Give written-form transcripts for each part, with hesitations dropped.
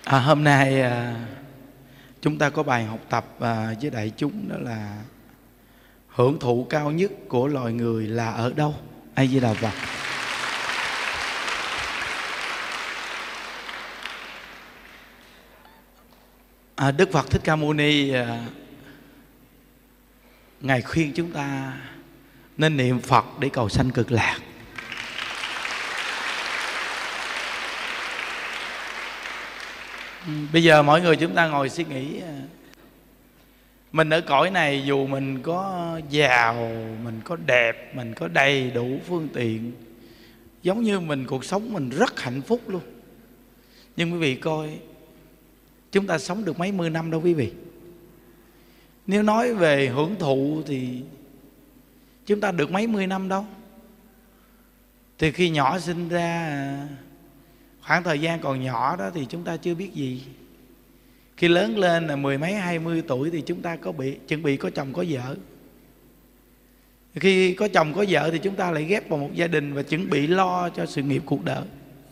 Hôm nay chúng ta có bài học tập với đại chúng, đó là hưởng thụ cao nhất của loài người là ở đâu? A Di Đà Phật. Đức Phật Thích Ca Mâu Ni Ngài khuyên chúng ta nên niệm Phật để cầu sanh cực lạc. Bây giờ mỗi người chúng ta ngồi suy nghĩ, mình ở cõi này dù mình có giàu, mình có đẹp, mình có đầy đủ phương tiện, giống như mình cuộc sống mình rất hạnh phúc luôn. Nhưng quý vị coi, chúng ta sống được mấy mươi năm đâu quý vị. Nếu nói về hưởng thụ thì chúng ta được mấy mươi năm đâu. Từ khi nhỏ sinh ra, khoảng thời gian còn nhỏ đó thì chúng ta chưa biết gì. Khi lớn lên là mười mấy 20 tuổi thì chúng ta chuẩn bị có chồng có vợ. Khi có chồng có vợ thì chúng ta lại ghép vào một gia đình và chuẩn bị lo cho sự nghiệp cuộc đời.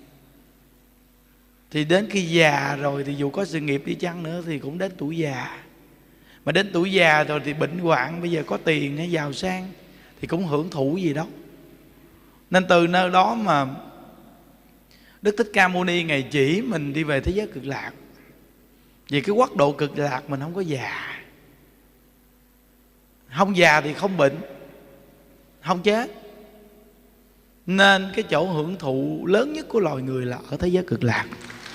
Thì đến khi già rồi thì dù có sự nghiệp đi chăng nữa thì cũng đến tuổi già. Mà đến tuổi già rồi thì bệnh hoạn, bây giờ có tiền hay giàu sang thì cũng hưởng thụ gì đâu. Nên từ nơi đó mà Đức Thích Ca Mâu Ni Ngài chỉ mình đi về thế giới cực lạc. Vì cái quốc độ cực lạc mình không có già. Không già thì không bệnh, không chết. Nên cái chỗ hưởng thụ lớn nhất của loài người là ở thế giới cực lạc.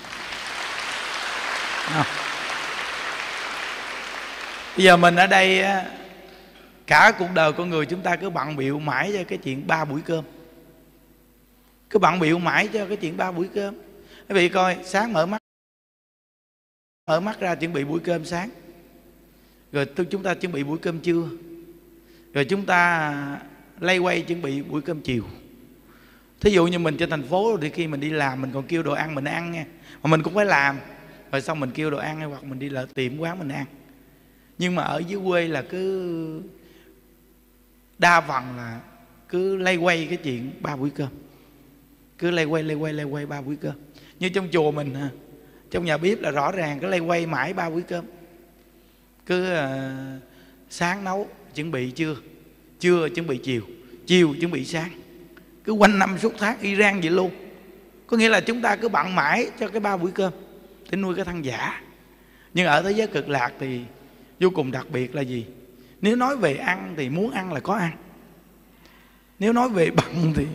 Bây giờ mình ở đây, cả cuộc đời con người chúng ta cứ bận bịu mãi cho cái chuyện 3 buổi cơm. Cứ bận bịu mãi cho cái chuyện 3 buổi cơm. Quý vị coi, sáng mở mắt ra chuẩn bị buổi cơm sáng, rồi chúng ta chuẩn bị buổi cơm trưa, rồi chúng ta lay quay chuẩn bị buổi cơm chiều. Thí dụ như mình trên thành phố thì khi mình đi làm mình còn kêu đồ ăn mình ăn nha, mà mình cũng phải làm, rồi xong mình kêu đồ ăn hay hoặc mình đi lại tiệm quán mình ăn. Nhưng mà ở dưới quê là cứ đa phần là cứ lay quay cái chuyện 3 buổi cơm. Cứ lay quay 3 buổi cơm. Như trong chùa mình, trong nhà bếp là rõ ràng cứ lay quay mãi 3 buổi cơm. Cứ sáng nấu chuẩn bị trưa, trưa chuẩn bị chiều, chiều chuẩn bị sáng. Cứ quanh năm suốt tháng y rang vậy luôn. Có nghĩa là chúng ta cứ bận mãi cho cái 3 buổi cơm để nuôi cái thân giả. Nhưng ở thế giới cực lạc thì vô cùng đặc biệt là gì? Nếu nói về ăn thì muốn ăn là có ăn. Nếu nói về bận thì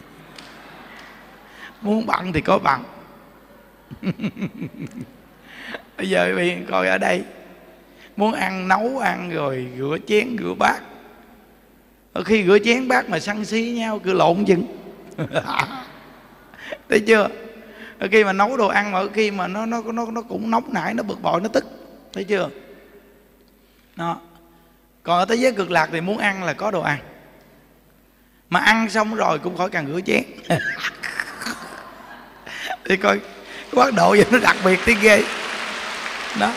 muốn bận thì có bận. Bây giờ quý vị coi ở đây, muốn ăn nấu ăn rồi rửa chén rửa bát. Ở khi rửa chén bát mà săn xí nhau cứ lộn chừng. Thấy chưa? Ở khi mà nấu đồ ăn mà ở khi mà nó cũng nóng nảy, nó bực bội, nó tức. Thấy chưa? Đó. Còn ở thế giới cực lạc thì muốn ăn là có đồ ăn. Mà ăn xong rồi cũng khỏi cần rửa chén. Thì coi cái quốc độ vậy nó đặc biệt tí ghê. Đó.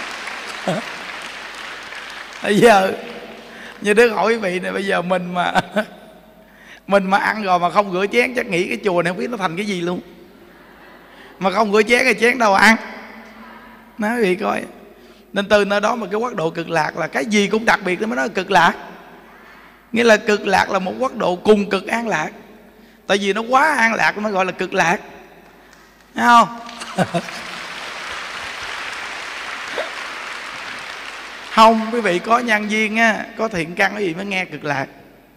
Bây giờ như Đức hỏi quý vị này, bây giờ mình mà ăn rồi mà không rửa chén chắc nghĩ cái chùa này không biết nó thành cái gì luôn. Mà không rửa chén thì chén đâu ăn. Nói quý vị coi. Nên từ nơi đó mà cái quốc độ cực lạc là cái gì cũng đặc biệt mới nói là cực lạc. Nghĩa là cực lạc là một quốc độ cùng cực an lạc. Tại vì nó quá an lạc nó gọi là cực lạc. Thấy không? Không, quý vị có nhân duyên á, có thiện căn quý vị mới nghe cực lạc.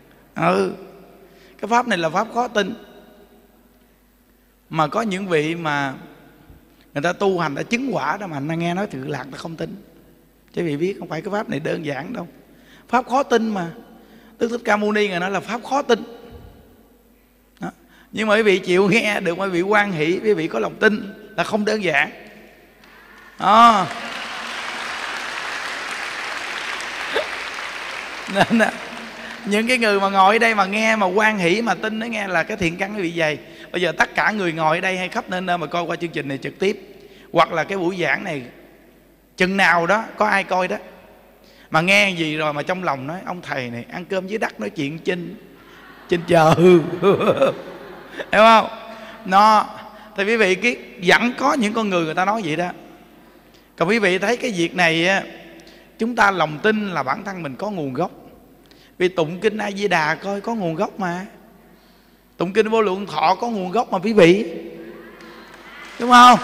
Cái pháp này là pháp khó tin. Mà có những vị mà người ta tu hành đã chứng quả đó mà người ta nghe nói cực lạc ta không tin. Chứ quý vị biết không phải cái pháp này đơn giản đâu. Pháp khó tin mà. Đức Thích Ca Mâu Ni Ngài nói là pháp khó tin. Đó. Nhưng mà quý vị chịu nghe được, quý vị hoan hỷ, quý vị có lòng tin là không đơn giản. Đó. Nên những cái người mà ngồi ở đây mà nghe mà hoan hỷ mà tin nó nghe là cái thiện căn quý vị dày. Bây giờ tất cả người ngồi ở đây hay khắp nơi mà coi qua chương trình này trực tiếp, hoặc là cái buổi giảng này chừng nào đó có ai coi đó mà nghe gì rồi mà trong lòng nói ông thầy này ăn cơm dưới đất nói chuyện trên trời. Hiểu không? Nó thì quý vị vẫn có những con người ta nói vậy đó. Còn quý vị thấy cái việc này á, chúng ta lòng tin là bản thân mình có nguồn gốc. Vì tụng kinh A Di Đà coi có nguồn gốc mà. Tụng kinh Vô Lượng Thọ có nguồn gốc mà quý vị, đúng không?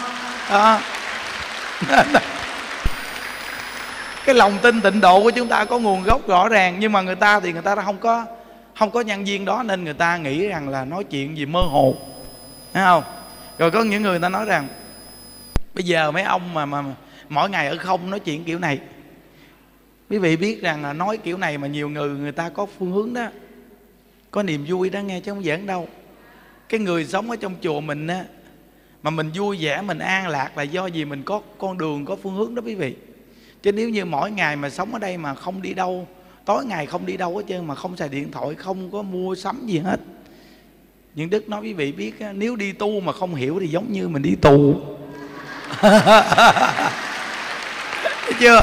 Cái lòng tin tịnh độ của chúng ta có nguồn gốc rõ ràng. Nhưng mà người ta thì người ta không có nhân duyên đó, nên người ta nghĩ rằng là nói chuyện gì mơ hồ, thấy không? Rồi có những người ta nói rằng bây giờ mấy ông mà mỗi ngày ở không nói chuyện kiểu này. Quý vị biết rằng là nói kiểu này mà nhiều người ta có phương hướng đó, có niềm vui đó nghe, chứ không giỡn đâu. Cái người sống ở trong chùa mình á, mà mình vui vẻ, mình an lạc là do gì mình có con đường, có phương hướng đó quý vị. Chứ nếu như mỗi ngày mà sống ở đây mà không đi đâu, tối ngày không đi đâu hết trơn, mà không xài điện thoại, không có mua sắm gì hết. Nhưng Đức nói quý vị biết á, nếu đi tu mà không hiểu thì giống như mình đi tù. Thấy chưa?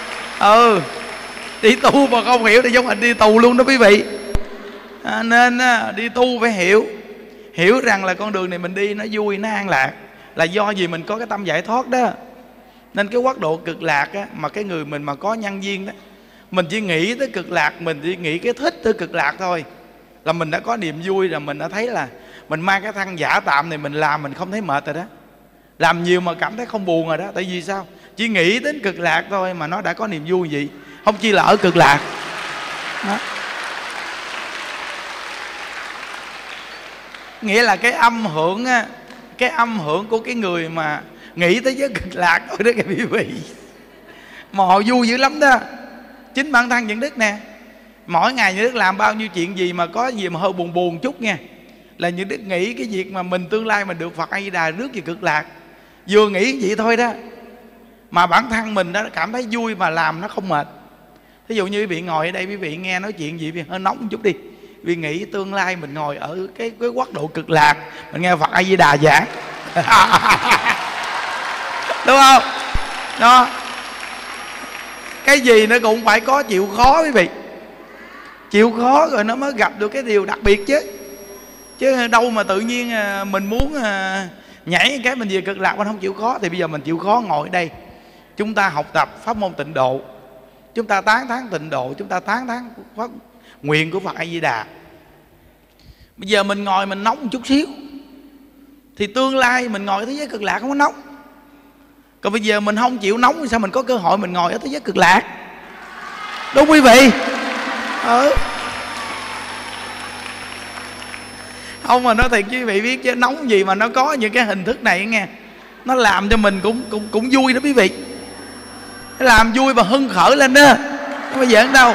Đi tu mà không hiểu thì giống mình đi tù luôn đó quý vị. Nên đi tu phải hiểu rằng là con đường này mình đi nó vui, nó an lạc là do gì mình có cái tâm giải thoát đó. Nên cái quốc độ cực lạc á, mà cái người mình mà có nhân duyên đó, mình chỉ nghĩ tới cực lạc, mình chỉ nghĩ cái thích tới cực lạc thôi là mình đã có niềm vui, là mình đã thấy là mình mang cái thân giả tạm này mình làm mình không thấy mệt rồi đó. Làm nhiều mà cảm thấy không buồn rồi đó. Tại vì sao? Chỉ nghĩ đến cực lạc thôi mà nó đã có niềm vui gì, không chi là ở cực lạc đó. Nghĩa là cái âm hưởng á, cái âm hưởng của cái người mà nghĩ tới giới cực lạc thôi đó các quý vị, mà họ vui dữ lắm đó. Chính bản thân những Đức nè, mỗi ngày những Đức làm bao nhiêu chuyện gì mà có gì mà hơi buồn chút nha, là những Đức nghĩ cái việc mà mình tương lai mình được Phật A Di Đà rước về cực lạc. Vừa nghĩ vậy thôi đó mà bản thân mình đó cảm thấy vui mà làm nó không mệt. Ví dụ như quý vị ngồi ở đây, quý vị nghe nói chuyện gì hơi nóng một chút đi, vì nghĩ tương lai mình ngồi ở cái quốc độ cực lạc, mình nghe Phật A Di Đà giảng. Đúng không? Đó. Cái gì nó cũng phải có chịu khó quý vị. Chịu khó rồi nó mới gặp được cái điều đặc biệt chứ. Chứ đâu mà tự nhiên mình muốn nhảy cái mình về cực lạc mình không chịu khó. Thì bây giờ mình chịu khó ngồi ở đây, chúng ta học tập pháp môn tịnh độ, chúng ta tán thán tịnh độ, chúng ta tán thán pháp nguyện của Phật A Di Đà. Bây giờ mình ngồi mình nóng một chút xíu thì tương lai mình ngồi ở thế giới cực lạc không có nóng. Còn bây giờ mình không chịu nóng thì sao mình có cơ hội mình ngồi ở thế giới cực lạc? Đúng quý vị? Không, mà nói thiệt với quý vị biết chứ, nóng gì mà nó có những cái hình thức này nghe, nó làm cho mình cũng vui đó quý vị. Nó làm vui và hưng khởi lên đó, không bao giờ đâu.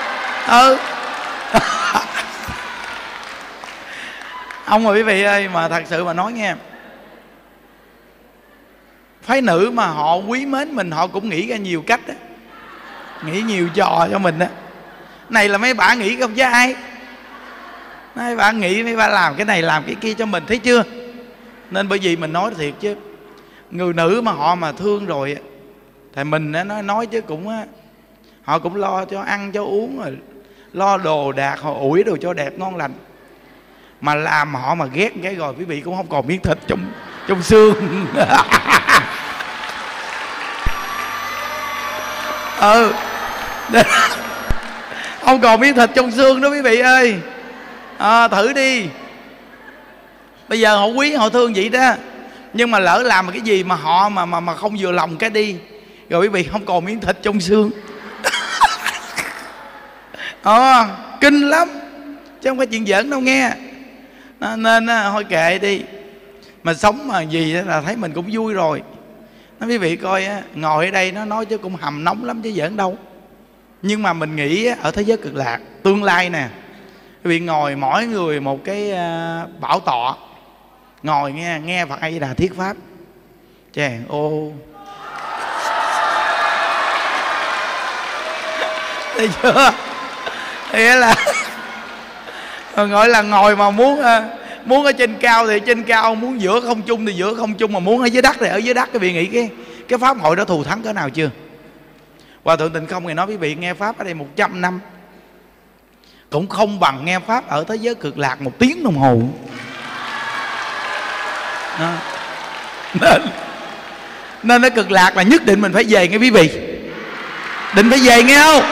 Ông mà quý vị ơi, mà thật sự mà nói nghe, phái nữ mà họ quý mến mình, họ cũng nghĩ ra nhiều cách đó, nghĩ nhiều trò cho mình đó. Này là mấy bà nghĩ không chứ ai. Mấy bà nghĩ, mấy bà làm cái này làm cái kia cho mình, thấy chưa? Nên bởi vì mình nói thiệt chứ, người nữ mà họ mà thương rồi thì mình nói chứ cũng họ cũng lo cho ăn cho uống rồi lo đồ đạc, họ ủi đồ cho đẹp ngon lành. Mà làm họ mà ghét cái rồi quý vị cũng không còn miếng thịt trong xương. Không còn miếng thịt trong xương đó quý vị ơi. Thử đi. Bây giờ họ quý họ thương vậy đó, nhưng mà lỡ làm cái gì mà họ mà không vừa lòng cái đi, rồi quý vị không còn miếng thịt trong xương. Kinh lắm, chứ không phải chuyện giỡn đâu nghe. Nên thôi kệ đi, mà sống mà gì là thấy mình cũng vui rồi. Nói quý vị coi ngồi ở đây nó nói chứ cũng hầm nóng lắm chứ giỡn đâu. Nhưng mà mình nghĩ ở thế giới cực lạc tương lai nè, quý vị ngồi mỗi người một cái bảo tọa, ngồi nghe Phật A Di Đà thuyết pháp. Chàng ô, thấy chưa? Nghĩa là gọi là ngồi mà muốn ở trên cao thì trên cao, muốn giữa không trung thì giữa không trung, mà muốn ở dưới đất thì ở dưới đất. Các vị nghĩ cái pháp hội đó thù thắng cỡ nào chưa? Hòa thượng Tịnh Không ngày nói quý vị nghe pháp ở đây 100 năm cũng không bằng nghe pháp ở thế giới cực lạc 1 tiếng đồng hồ. Nên ở Cực Lạc là nhất định mình phải về nghe quý vị. Định phải về nghe không?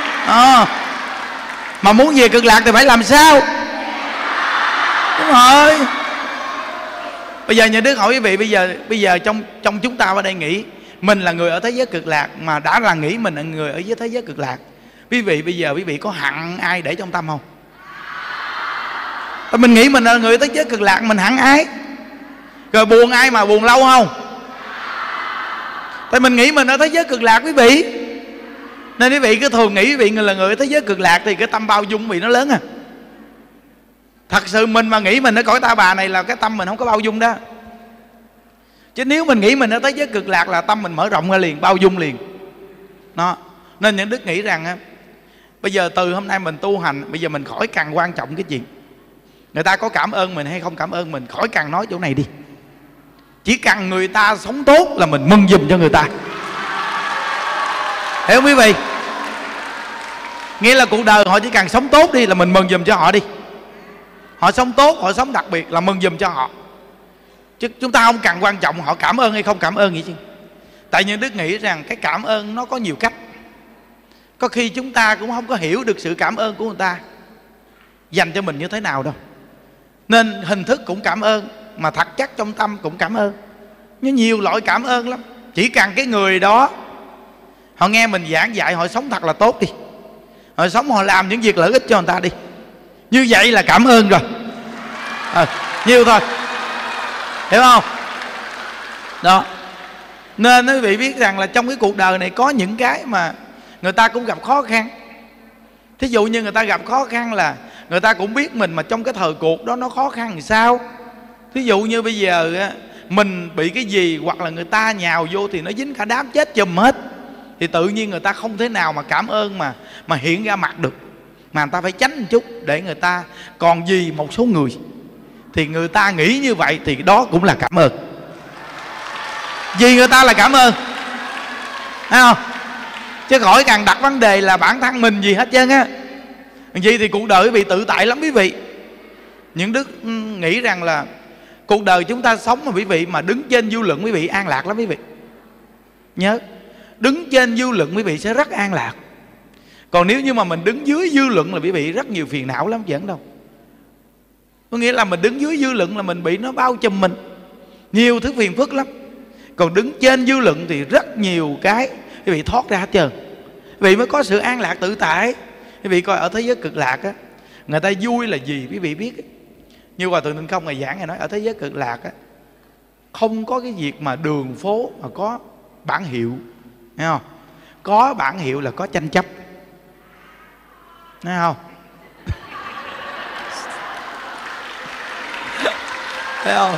Mà muốn về Cực Lạc thì phải làm sao? Đúng rồi. Bây giờ nhà Đức hỏi quý vị, bây giờ trong chúng ta ở đây nghĩ mình là người ở thế giới Cực Lạc, mà đã là nghĩ mình là người ở dưới thế giới Cực Lạc, quý vị bây giờ quý vị có hận ai để trong tâm không? Mình nghĩ mình là người ở thế giới Cực Lạc, mình hận ai? Rồi buồn ai mà buồn lâu không? Tại mình nghĩ mình ở thế giới Cực Lạc quý vị. Nên quý vị cứ thường nghĩ quý vị là người ở thế giới Cực Lạc thì cái tâm bao dung vị nó lớn à. Thật sự mình mà nghĩ mình ở cõi Ta Bà này là cái tâm mình không có bao dung đó. Chứ nếu mình nghĩ mình ở thế giới Cực Lạc là tâm mình mở rộng ra liền, bao dung liền đó. Nên những Đức nghĩ rằng á, bây giờ từ hôm nay mình tu hành, bây giờ mình khỏi cần quan trọng cái chuyện người ta có cảm ơn mình hay không cảm ơn mình, khỏi cần nói chỗ này đi. Chỉ cần người ta sống tốt là mình mừng giùm cho người ta. Hiểu không quý vị? Nghĩa là cuộc đời họ chỉ cần sống tốt đi là mình mừng giùm cho họ đi. Họ sống tốt, họ sống đặc biệt là mừng giùm cho họ. Chứ chúng ta không cần quan trọng họ cảm ơn hay không cảm ơn gì chứ. Tại những Đức nghĩ rằng cái cảm ơn nó có nhiều cách. Có khi chúng ta cũng không có hiểu được sự cảm ơn của người ta dành cho mình như thế nào đâu. Nên hình thức cũng cảm ơn, mà thật chất trong tâm cũng cảm ơn. Nhưng nhiều loại cảm ơn lắm. Chỉ cần cái người đó họ nghe mình giảng dạy, họ sống thật là tốt đi, họ sống họ làm những việc lợi ích cho người ta đi, như vậy là cảm ơn rồi. Nhiêu thôi. Hiểu không? Đó. Nên quý vị biết rằng là trong cái cuộc đời này có những cái mà người ta cũng gặp khó khăn. Thí dụ như người ta gặp khó khăn là người ta cũng biết mình mà trong cái thời cuộc đó nó khó khăn làm sao. Thí dụ như bây giờ mình bị cái gì hoặc là người ta nhào vô thì nó dính cả đám chết chùm hết, thì tự nhiên người ta không thể nào mà cảm ơn mà hiện ra mặt được, mà người ta phải tránh một chút để người ta. Còn vì một số người thì người ta nghĩ như vậy thì đó cũng là cảm ơn. Vì người ta là cảm ơn, thấy không? Chứ khỏi cần đặt vấn đề là bản thân mình gì hết trơn á. Vì thì cuộc đời quý vị tự tại lắm quý vị. Những Đức nghĩ rằng là cuộc đời chúng ta sống mà quý vị mà đứng trên dư luận quý vị an lạc lắm quý vị. Nhớ, đứng trên dư luận quý vị sẽ rất an lạc. Còn nếu như mà mình đứng dưới dư luận là quý vị rất nhiều phiền não lắm, chẳng đâu. Có nghĩa là mình đứng dưới dư luận là mình bị nó bao trùm mình nhiều thứ phiền phức lắm. Còn đứng trên dư luận thì rất nhiều cái quý vị thoát ra hết trơn. Quý vị mới có sự an lạc tự tại. Quý vị coi ở thế giới Cực Lạc á, người ta vui là gì quý vị biết á. Như Hòa Thượng Định Không ngày giảng, ngày nói ở thế giới Cực Lạc á, không có cái việc mà đường phố mà có bản hiệu, thấy không? Có bản hiệu là có tranh chấp, thấy không? Thấy không?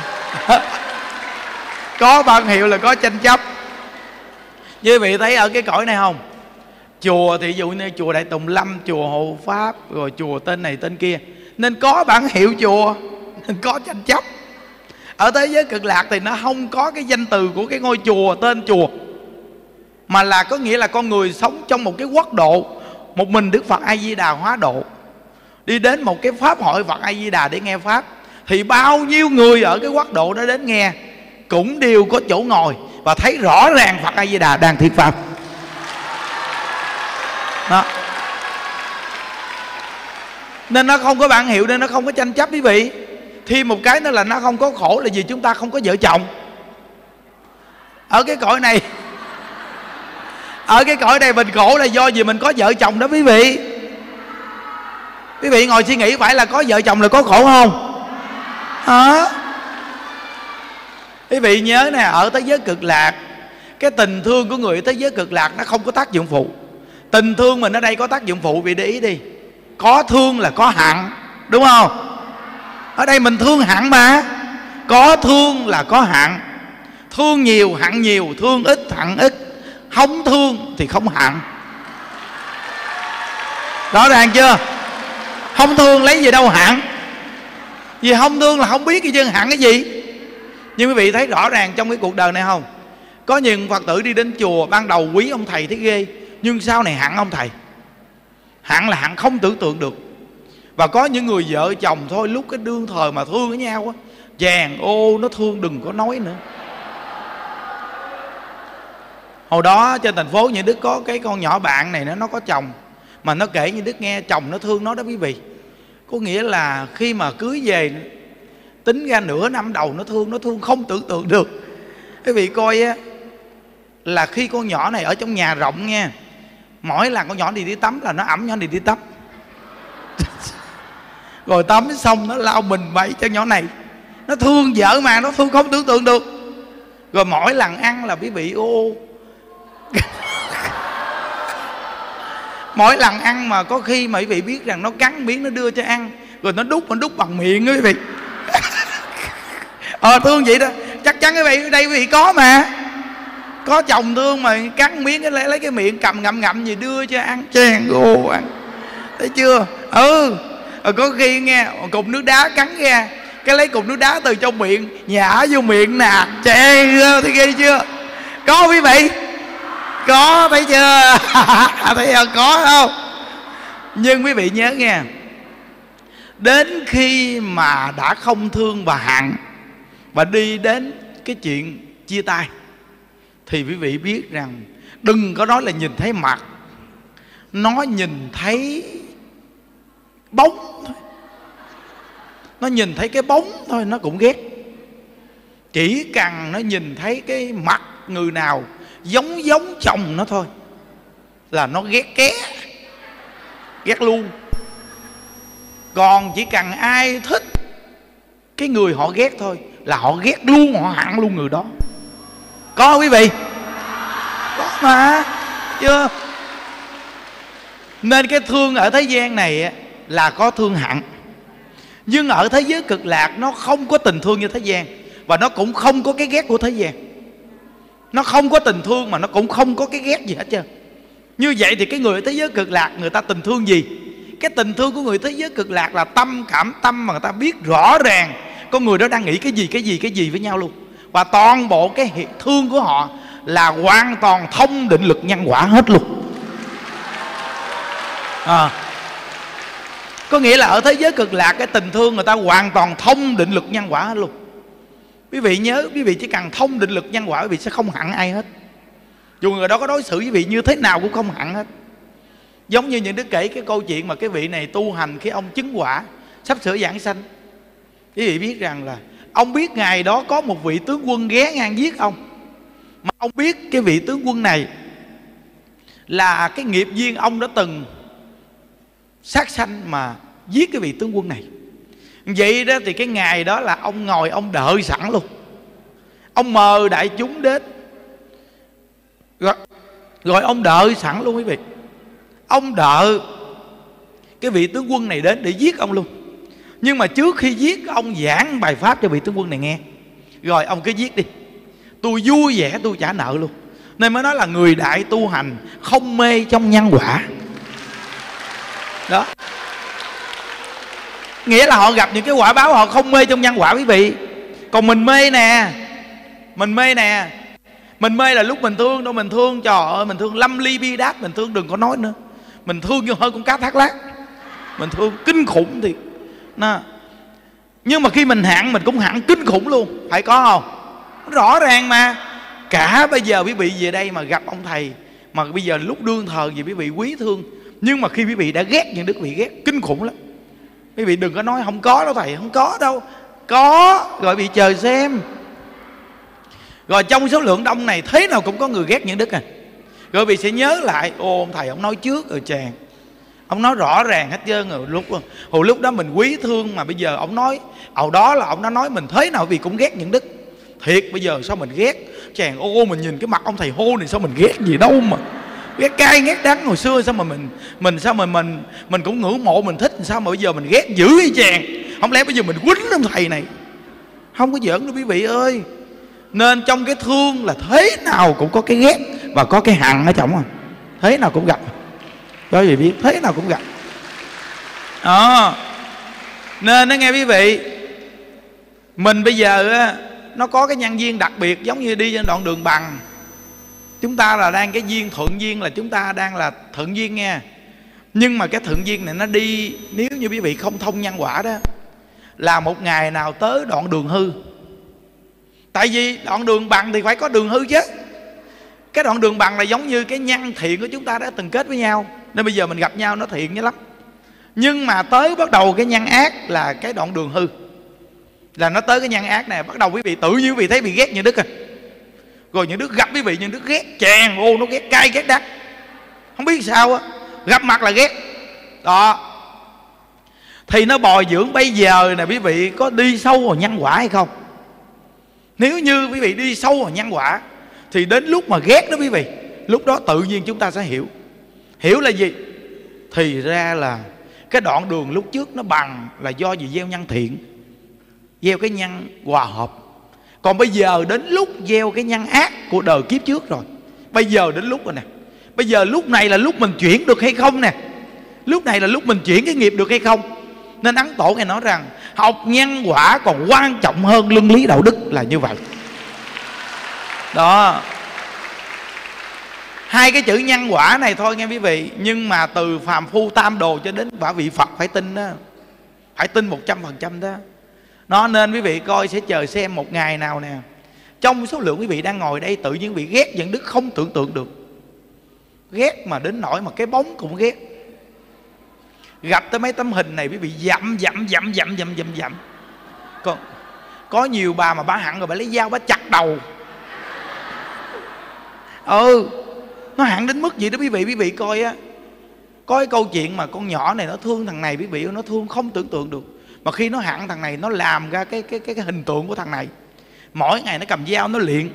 Có bản hiệu là có tranh chấp. Như quý vị thấy ở cái cõi này không? Chùa thì ví dụ như chùa Đại Tùng Lâm, chùa Hộ Pháp, rồi chùa tên này tên kia, nên có bản hiệu chùa, nên có tranh chấp. Ở thế giới Cực Lạc thì nó không có cái danh từ của cái ngôi chùa, tên chùa, mà là có nghĩa là con người sống trong một cái quốc độ. Một mình Đức Phật A Di Đà hóa độ, đi đến một cái pháp hội Phật A Di Đà để nghe pháp, thì bao nhiêu người ở cái quốc độ đó đến nghe cũng đều có chỗ ngồi và thấy rõ ràng Phật A Di Đà đang thuyết pháp đó. Nên nó không có bản hiệu, nên nó không có tranh chấp quý vị. Thêm một cái nữa là nó không có khổ, là vì chúng ta không có vợ chồng. Ở cái cõi này, ở cái cõi này mình khổ là do vì mình có vợ chồng đó quý vị. Quý vị ngồi suy nghĩ, phải là có vợ chồng là có khổ không? Quý vị nhớ nè, ở thế giới Cực Lạc, cái tình thương của người ở thế giới Cực Lạc nó không có tác dụng phụ. Tình thương mình ở đây có tác dụng phụ, vì để ý đi, có thương là có hận, đúng không? Ở đây mình thương hận mà. Có thương là có hận. Thương nhiều hận nhiều, thương ít hận ít. Không thương thì không hận. Rõ ràng chưa? Không thương lấy gì đâu hận. Vì không thương là không biết cái chân hận cái gì. Nhưng quý vị thấy rõ ràng trong cái cuộc đời này không? Có nhiều Phật tử đi đến chùa, ban đầu quý ông thầy thấy ghê, nhưng sau này hận ông thầy. Hận là hận không tưởng tượng được. Và có những người vợ chồng thôi, lúc cái đương thời mà thương với nhau á, chàng ô nó thương đừng có nói nữa. Hồi đó trên thành phố Những Đức có cái con nhỏ bạn này nó có chồng, mà nó kể Những Đức nghe chồng nó thương nó đó quý vị. Có nghĩa là khi mà cưới về, tính ra nửa năm đầu nó thương không tưởng tượng được. Quý vị coi á, là khi con nhỏ này ở trong nhà rộng nha, mỗi lần con nhỏ đi tắm là nó ẵm nhỏ đi tắm. Rồi tắm xong nó lau mình bậy cho nhỏ này. Nó thương vợ mà, nó thương không tưởng tượng được. Rồi mỗi lần ăn là quý vị ô mỗi lần ăn mà có khi mà quý vị biết rằng nó cắn miếng nó đưa cho ăn, rồi nó đút bằng miệng đó quý vị. Thương vậy đó. Chắc chắn quý vị ở đây quý vị có mà, có chồng thương mà cắn miếng cái lấy cái miệng cầm ngậm gì đưa cho ăn, chèn ô ăn. Thấy chưa? Rồi có khi nghe cục nước đá cắn ra, cái lấy cục nước đá từ trong miệng nhả vô miệng nè, chèn. Thấy ghê chưa? Có quý vị? Có, thấy chưa? Thấy không? Có không? Nhưng quý vị nhớ nghe, đến khi mà đã không thương và hận và đi đến cái chuyện chia tay, thì quý vị biết rằng đừng có nói là nhìn thấy mặt, nó nhìn thấy bóng thôi. Nó nhìn thấy cái bóng thôi nó cũng ghét. Chỉ cần nó nhìn thấy cái mặt người nào giống chồng nó thôi là nó ghét ghét luôn. Còn chỉ cần ai thích cái người họ ghét thôi là họ ghét luôn, họ hận luôn người đó. Có quý vị? Có mà, chưa? Nên cái thương ở thế gian này là có thương hận. Nhưng ở thế giới cực lạc nó không có tình thương như thế gian, và nó cũng không có cái ghét của thế gian. Nó không có tình thương mà nó cũng không có cái ghét gì hết trơn. Như vậy thì cái người ở thế giới cực lạc người ta tình thương gì? Cái tình thương của người thế giới cực lạc là tâm cảm tâm, mà người ta biết rõ ràng con người đó đang nghĩ cái gì với nhau luôn. Và toàn bộ cái thương của họ là hoàn toàn thông định lực nhân quả hết luôn. Có nghĩa là ở thế giới cực lạc cái tình thương người ta hoàn toàn thông định lực nhân quả hết luôn. Quý vị nhớ, quý vị chỉ cần thông định lực nhân quả, quý vị sẽ không hận ai hết. Dù người đó có đối xử với quý vị như thế nào cũng không hận hết. Giống như những đứa kể cái câu chuyện mà cái vị này tu hành khi ông chứng quả, sắp sửa giảng sanh. Quý vị biết rằng là ông biết ngày đó có một vị tướng quân ghé ngang giết ông. Mà ông biết cái vị tướng quân này là cái nghiệp duyên ông đã từng sát sanh mà giết cái vị tướng quân này. Vậy đó thì cái ngày đó là ông ngồi ông đợi sẵn luôn. Ông mời đại chúng đến rồi ông đợi sẵn luôn quý vị. Ông đợi cái vị tướng quân này đến để giết ông luôn. Nhưng mà trước khi giết, ông giảng bài pháp cho vị tướng quân này nghe. Rồi ông cứ giết đi, tôi vui vẻ tôi trả nợ luôn. Nên mới nói là người đại tu hành không mê trong nhân quả. Đó, nghĩa là họ gặp những cái quả báo họ không mê trong nhân quả quý vị. Còn mình mê nè, mình mê là lúc mình thương đâu. Mình thương, trời ơi, mình thương lâm ly bi đát, mình thương đừng có nói nữa. Mình thương như hơi con cá thác lác, mình thương kinh khủng thiệt. Nhưng mà khi mình hận, mình cũng hận kinh khủng luôn. Phải có không? Rõ ràng mà. Cả bây giờ quý vị về đây mà gặp ông thầy, mà bây giờ lúc đương thờ gì quý vị quý thương, nhưng mà khi quý vị đã ghét những đức quý vị ghét kinh khủng lắm. Quý vị đừng có nói không có đâu thầy, không có đâu. Có, rồi bị chờ xem. Rồi trong số lượng đông này thế nào cũng có người ghét những đức à. Rồi bị sẽ nhớ lại, ô ông thầy ông nói trước rồi chàng, ông nói rõ ràng hết trơn rồi. Hồi lúc đó mình quý thương, mà bây giờ ông nói, hồi đó là ông đã nói mình thế nào vì cũng ghét những đức. Thiệt bây giờ sao mình ghét chàng, ô mình nhìn cái mặt ông thầy hô này sao mình ghét gì đâu mà ghét cay ghét đắng. Hồi xưa sao mà mình cũng ngưỡng mộ mình thích, sao mà bây giờ mình ghét dữ vậy chàng. Không lẽ bây giờ mình quýnh ông thầy này? Không có giỡn đâu quý vị ơi. Nên trong cái thương là thế nào cũng có cái ghét và có cái hận ở trong à. Thế nào cũng gặp, cho quý vị biết, thế nào cũng gặp. Nên nó nghe quý vị, mình bây giờ á, nó có cái nhân duyên đặc biệt, giống như đi trên đoạn đường bằng. Chúng ta là đang cái duyên thuận duyên, là chúng ta đang là thuận duyên nha. Nhưng mà cái thuận duyên này nó đi, nếu như quý vị không thông nhân quả đó, là một ngày nào tới đoạn đường hư. Tại vì đoạn đường bằng thì phải có đường hư chứ. Cái đoạn đường bằng là giống như cái nhân thiện của chúng ta đã từng kết với nhau, nên bây giờ mình gặp nhau nó thiện nhớ lắm. Nhưng mà tới bắt đầu cái nhân ác là cái đoạn đường hư, là nó tới cái nhân ác này. Bắt đầu quý vị tự nhiên quý vị thấy bị ghét Nhân Đức à. Rồi Nhân Đức gặp quý vị, Nhân Đức ghét chàng, ô nó ghét cay ghét đắng, không biết sao á, gặp mặt là ghét. Đó thì nó bồi dưỡng. Bây giờ nè quý vị có đi sâu vào nhân quả hay không? Nếu như quý vị đi sâu vào nhân quả thì đến lúc mà ghét đó quý vị, lúc đó tự nhiên chúng ta sẽ hiểu. Hiểu là gì? Thì ra là cái đoạn đường lúc trước nó bằng là do gì? Gieo nhân thiện, gieo cái nhân hòa hợp. Còn bây giờ đến lúc gieo cái nhân ác của đời kiếp trước rồi. Bây giờ đến lúc rồi nè. Bây giờ lúc này là lúc mình chuyển được hay không nè. Lúc này là lúc mình chuyển cái nghiệp được hay không. Nên Ấn Tổ Ngài nói rằng học nhân quả còn quan trọng hơn luân lý đạo đức, là như vậy. Đó, hai cái chữ nhân quả này thôi nghe quý vị. Nhưng mà từ phàm phu tam đồ cho đến quả vị Phật phải tin đó, phải tin 100% đó. Nó nên quý vị coi, sẽ chờ xem một ngày nào nè, trong số lượng quý vị đang ngồi đây, tự nhiên quý vị ghét Nhân Đức không tưởng tượng được. Ghét mà đến nỗi mà cái bóng cũng ghét. Gặp tới mấy tấm hình này quý vị dậm. Còn có nhiều bà mà bà hận rồi bà lấy dao bà chặt đầu. Nó hận đến mức gì đó quý vị. Quý vị coi á, có cái câu chuyện mà con nhỏ này nó thương thằng này quý vị, nó thương không tưởng tượng được. Mà khi nó hận thằng này, nó làm ra cái hình tượng của thằng này. Mỗi ngày nó cầm dao nó luyện.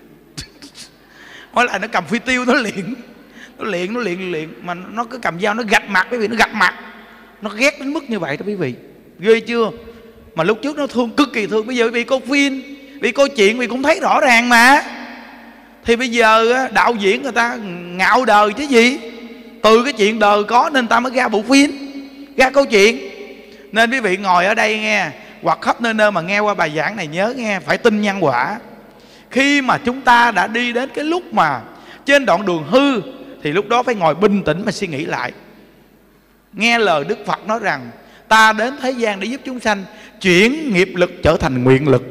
Mỗi lần nó cầm phi tiêu nó luyện. Nó luyện. Mà nó cứ cầm dao nó gạch mặt quý vị, nó gạch mặt. Nó ghét đến mức như vậy đó quý vị. Ghê chưa? Mà lúc trước nó thương, cực kỳ thương. Bây giờ quý vị coi phim, quý vị coi chuyện quý vị cũng thấy rõ ràng mà. Thì bây giờ đạo diễn người ta ngạo đời chứ gì. Từ cái chuyện đời có nên ta mới ra bộ phim, ra câu chuyện. Nên quý vị ngồi ở đây nghe, hoặc khắp nơi nơi mà nghe qua bài giảng này, nhớ nghe, phải tin nhân quả. Khi mà chúng ta đã đi đến cái lúc mà trên đoạn đường hư, thì lúc đó phải ngồi bình tĩnh mà suy nghĩ lại. Nghe lời Đức Phật nói rằng ta đến thế gian để giúp chúng sanh chuyển nghiệp lực trở thành nguyện lực.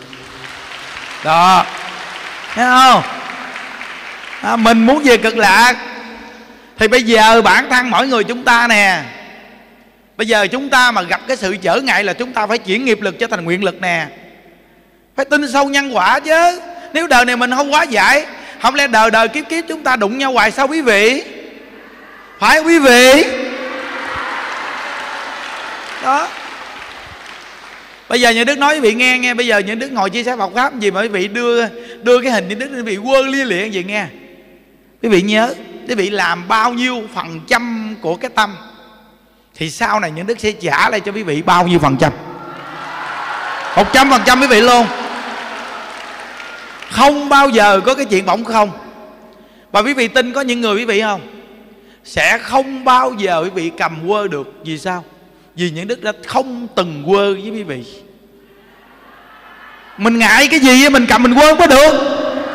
Đó, thấy không? Mình muốn về cực lạc. Thì bây giờ bản thân mỗi người chúng ta nè, bây giờ chúng ta mà gặp cái sự trở ngại là chúng ta phải chuyển nghiệp lực trở thành nguyện lực nè. Phải tin sâu nhân quả chứ. Nếu đời này mình không hóa giải, không lẽ đời đời kiếp kiếp chúng ta đụng nhau hoài sao quý vị? Phải quý vị? Đó. Bây giờ Nhân Đức nói với quý vị nghe. Bây giờ Nhân Đức ngồi chia sẻ Phật Pháp gì mà quý vị đưa cái hình Nhân Đức, quý vị quơ lia lịa gì nghe. Quý vị nhớ, quý vị làm bao nhiêu phần trăm của cái tâm, thì sau này Nhân Đức sẽ trả lại cho quý vị bao nhiêu phần trăm? 100% quý vị luôn. Không bao giờ có cái chuyện bỗng không. Và quý vị tin có những người quý vị không, sẽ không bao giờ quý vị cầm quơ được. Vì sao? Vì Nhân Đức đã không từng quơ với quý vị. Mình ngại cái gì mình cầm mình quơ không có được.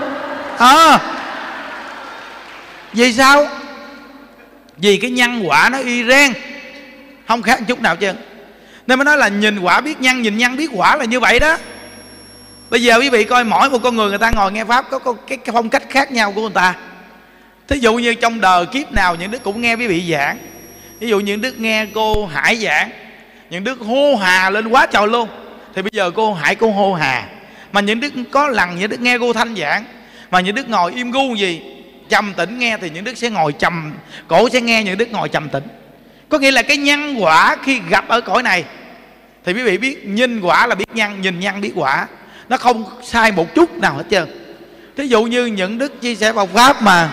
Vì sao? Vì cái nhân quả nó y ren, không khác chút nào chứ. Nên mới nói là nhìn quả biết nhân, nhìn nhân biết quả là như vậy đó. Bây giờ quý vị coi mỗi một con người ta ngồi nghe Pháp có cái phong cách khác nhau của người ta. Thí dụ như trong đời kiếp nào Nhân Đức cũng nghe quý vị giảng. Ví dụ Nhân Đức nghe cô Hải giảng, Nhân Đức hô hà lên quá trời luôn. Thì bây giờ cô Hải cô hô hà. Mà Nhân Đức có lần Nhân Đức nghe cô Thanh giảng, mà Nhân Đức ngồi im gu gì, trầm tĩnh nghe, thì Nhân Đức sẽ ngồi trầm, cổ sẽ nghe, Nhân Đức ngồi trầm tĩnh. Có nghĩa là cái nhân quả khi gặp ở cõi này thì quý vị biết nhìn quả là biết nhân, nhìn nhân biết quả. Nó không sai một chút nào hết trơn. Thí dụ như Nhân Đức chia sẻ Phật Pháp mà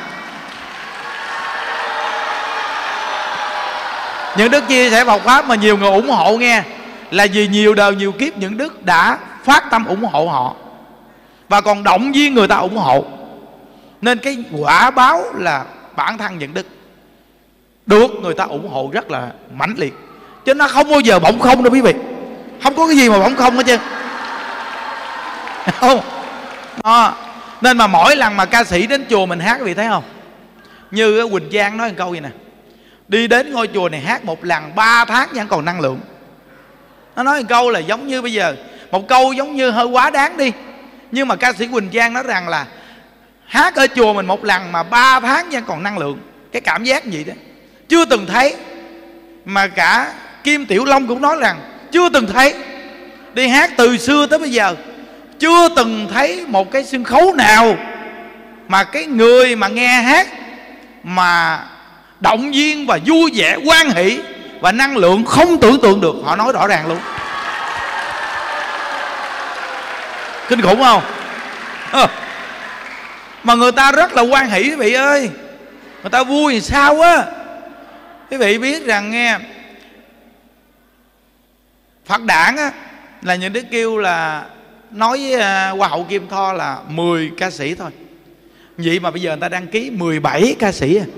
Nhân Đức chia sẻ Phật Pháp mà nhiều người ủng hộ nghe, là vì nhiều đời nhiều kiếp Nhân Đức đã phát tâm ủng hộ họ và còn động viên người ta ủng hộ. Nên cái quả báo là bản thân Nhân Đức được người ta ủng hộ rất là mãnh liệt, chứ nó không bao giờ bỗng không đâu quý vị. Không có cái gì mà bỗng không hết trơn. Không. Nên mà mỗi lần mà ca sĩ đến chùa mình hát, quý vị thấy không? Như Quỳnh Trang nói một câu vậy nè: đi đến ngôi chùa này hát một lần 3 tháng vẫn còn năng lượng. Nó nói một câu là giống như bây giờ, một câu giống như hơi quá đáng đi, nhưng mà ca sĩ Quỳnh Trang nói rằng là Hát ở chùa mình một lần mà 3 tháng vẫn còn năng lượng. Cái cảm giác gì đó chưa từng thấy. Mà cả Kim Tiểu Long cũng nói rằng chưa từng thấy. Đi hát từ xưa tới bây giờ chưa từng thấy một cái sân khấu nào mà cái người mà nghe hát mà động viên và vui vẻ, hoan hỷ và năng lượng không tưởng tượng được. Họ nói rõ ràng luôn. Kinh khủng không? Mà người ta rất là hoan hỷ quý vị ơi. Người ta vui thì sao á. Quý vị biết rằng nghe, Phật Đản á, là những đứa kêu là nói với Hoa hậu Kim Tho là 10 ca sĩ thôi. Vậy mà bây giờ người ta đăng ký 17 ca sĩ à.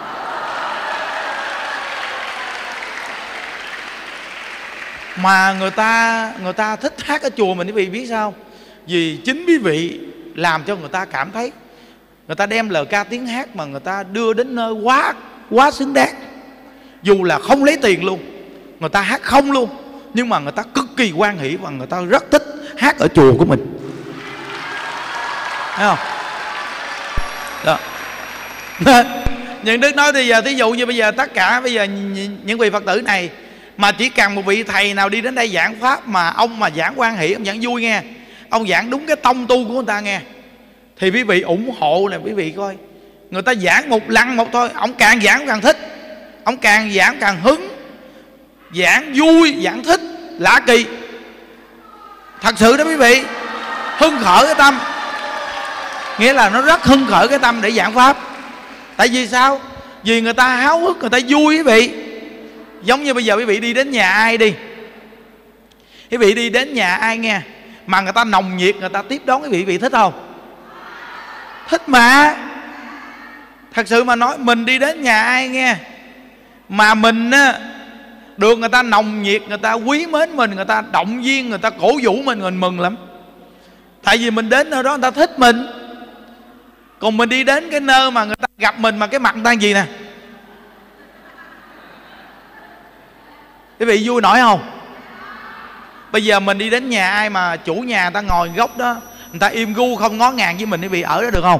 Mà người ta thích hát ở chùa mình quý vị biết sao? Vì chính quý vị làm cho người ta cảm thấy người ta đem lời ca tiếng hát mà người ta đưa đến nơi quá xứng đáng. Dù là không lấy tiền luôn, người ta hát không luôn, nhưng mà người ta cực kỳ hoan hỷ và người ta rất thích hát ở chùa của mình. Thấy không? Đó. Những Đức nói bây giờ, thí dụ như bây giờ tất cả bây giờ những vị Phật tử này mà chỉ cần một vị thầy nào đi đến đây giảng pháp mà ông mà giảng hoan hỷ, ông giảng vui nghe, ông giảng đúng cái tông tu của người ta nghe, thì quý vị ủng hộ nè quý vị coi. Người ta giảng một lần một thôi, ông càng giảng càng thích, ông càng giảng càng hứng, giảng vui, giảng thích, lạ kỳ. Thật sự đó quý vị, hưng khởi cái tâm. Nghĩa là nó rất hưng khởi cái tâm để giảng pháp. Tại vì sao? Vì người ta háo hức, người ta vui quý vị. Giống như bây giờ quý vị đi đến nhà ai đi, quý vị đi đến nhà ai nghe, mà người ta nồng nhiệt, người ta tiếp đón quý vị thích không? Thích mà. Thật sự mà nói, mình đi đến nhà ai nghe mà mình á, được người ta nồng nhiệt, người ta quý mến mình, người ta động viên, người ta cổ vũ mình mừng lắm. Tại vì mình đến nơi đó người ta thích mình. Còn mình đi đến cái nơi mà người ta gặp mình mà cái mặt người ta gì nè, quý vị vui nổi không? Bây giờ mình đi đến nhà ai mà chủ nhà người ta ngồi góc đó, người ta im gu không ngó ngàng với mình, quý vị ở đó được không?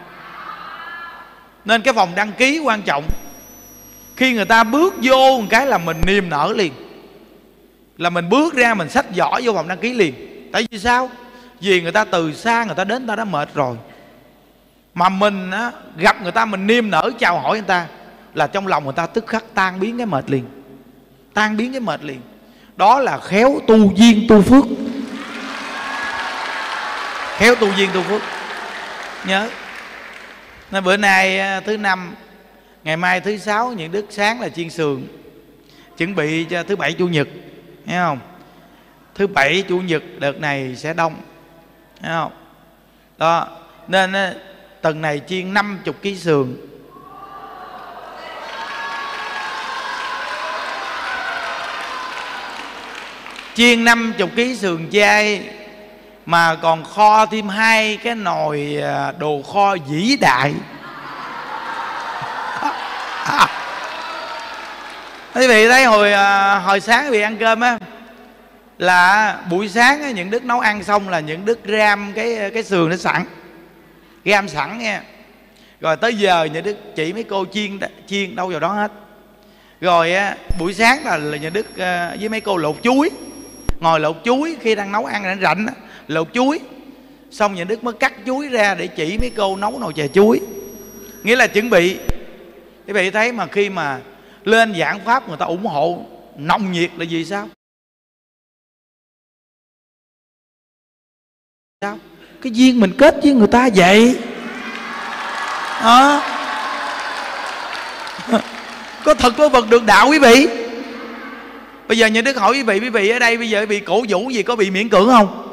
Nên cái phòng đăng ký quan trọng. Khi người ta bước vô một cái là mình niềm nở liền, là mình bước ra mình xách giỏ vô phòng đăng ký liền. Tại vì sao? Vì người ta từ xa người ta đến, người ta đã mệt rồi, mà mình á, gặp người ta mình niềm nở chào hỏi người ta, là trong lòng người ta tức khắc tan biến cái mệt liền. Tan biến cái mệt liền. Đó là khéo tu duyên tu phước. Khéo tu duyên tu phước. Nhớ. Nên bữa nay thứ năm, ngày mai thứ sáu, những đức sáng là chiên sườn, chuẩn bị cho thứ bảy chủ nhật, thấy không? Thứ bảy chủ nhật đợt này sẽ đông, thấy không? Đó. Nên tuần này chiên 50 kg sườn. Chiên 50 kg sườn chay, mà còn kho thêm 2 cái nồi đồ kho vĩ đại. Quý vị thấy hồi sáng quý vị ăn cơm á, là buổi sáng á, những đức nấu ăn xong là những đức ram cái sườn nó sẵn, ram sẵn nha. Rồi tới giờ những đức chỉ mấy cô chiên đâu vào đó hết. Rồi á, buổi sáng là những đức với mấy cô lột chuối, ngồi lột chuối khi đang nấu ăn rảnh lột chuối. Xong những đức mới cắt chuối ra để chỉ mấy cô nấu nồi chè chuối. Nghĩa là chuẩn bị. Quý vị thấy mà khi mà lên giảng pháp người ta ủng hộ nồng nhiệt là vì sao? Sao? Cái duyên mình kết với người ta vậy. Có thật có vật được đạo quý vị. Bây giờ những đức hỏi quý vị ở đây bây giờ bị cổ vũ gì, có bị miễn cưỡng không?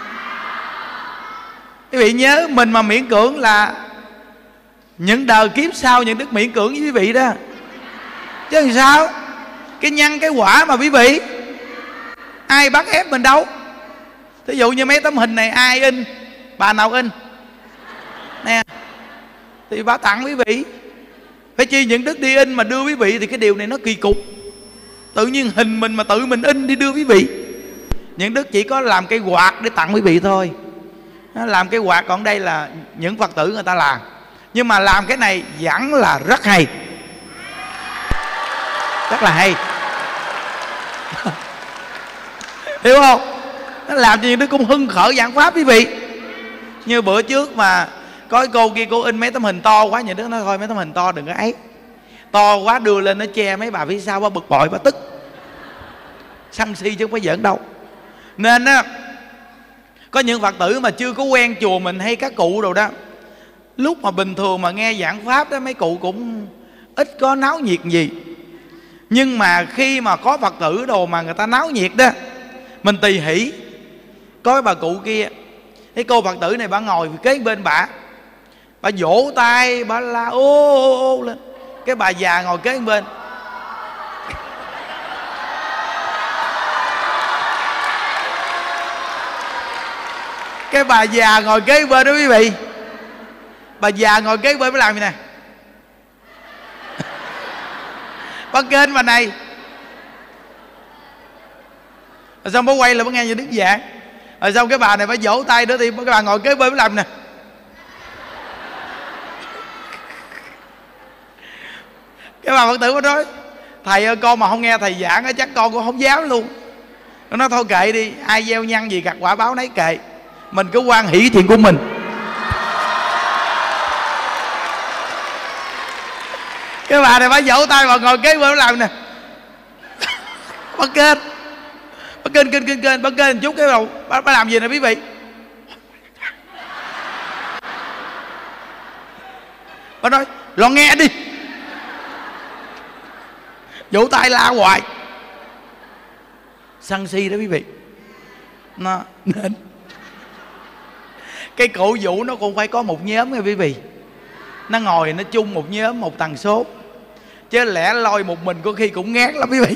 Quý vị nhớ, mình mà miễn cưỡng là những đời kiếp sau những đức miễn cưỡng với quý vị đó. Chứ làm sao? Cái nhân cái quả mà quý vị, ai bắt ép mình đâu. Thí dụ như mấy tấm hình này ai in? Bà nào in? Nè, thì bà tặng quý vị. Phải chi những đức đi in mà đưa quý vị thì cái điều này nó kỳ cục. Tự nhiên hình mình mà tự mình in đi đưa quý vị. Những đức chỉ có làm cây quạt để tặng quý vị thôi. Nó làm cái quạt, còn đây là những Phật tử người ta làm. Nhưng mà làm cái này vẫn là rất hay, rất là hay. Hiểu không? Nó làm cho những đứa cũng hưng khởi giảng pháp quý vị. Như bữa trước mà có cái cô kia, cô in mấy tấm hình to quá, những đứa nói thôi mấy tấm hình to đừng có ấy, to quá đưa lên nó che mấy bà phía sau, bà bực bội, bà tức, sân si chứ không phải giỡn đâu. Nên á, có những Phật tử mà chưa có quen chùa mình hay các cụ đâu đó, lúc mà bình thường mà nghe giảng pháp đó, mấy cụ cũng ít có náo nhiệt gì. Nhưng mà khi mà có Phật tử đồ mà người ta náo nhiệt đó, mình tỳ hỷ. Có cái bà cụ kia, cái cô Phật tử này bà ngồi kế bên bà vỗ tay, bà la ô lên. Cái bà già ngồi kế bên, cái bà già ngồi kế bên đó quý vị, bà già ngồi kế bên mới làm gì nè. Bà kênh bà này, rồi xong bà quay lại bà nghe như Đức giảng. Rồi xong cái bà này bà vỗ tay nữa thì cái bà ngồi kế bên mới làm nè. Cái bà Phật tử mới nói: thầy ơi, con mà không nghe thầy giảng chắc con cũng không dám luôn. Nó nói thôi kệ đi, ai gieo nhân gì gặt quả báo nấy kệ, mình cứ hoan hỷ chuyện của mình. Cái bà này bà vỗ tay, bà ngồi kế bên làm nè. Bà kênh, bà kênh một chút cái đầu bà làm gì nè quý vị. Bà nói lo nghe đi, vỗ tay la hoài, sân si đó quý vị. Nó nên cái cổ vũ nó cũng phải có một nhóm nha quý vị. Nó ngồi nó chung một nhóm, một tần số, chứ lẽ loi một mình có khi cũng ngán lắm quý vị.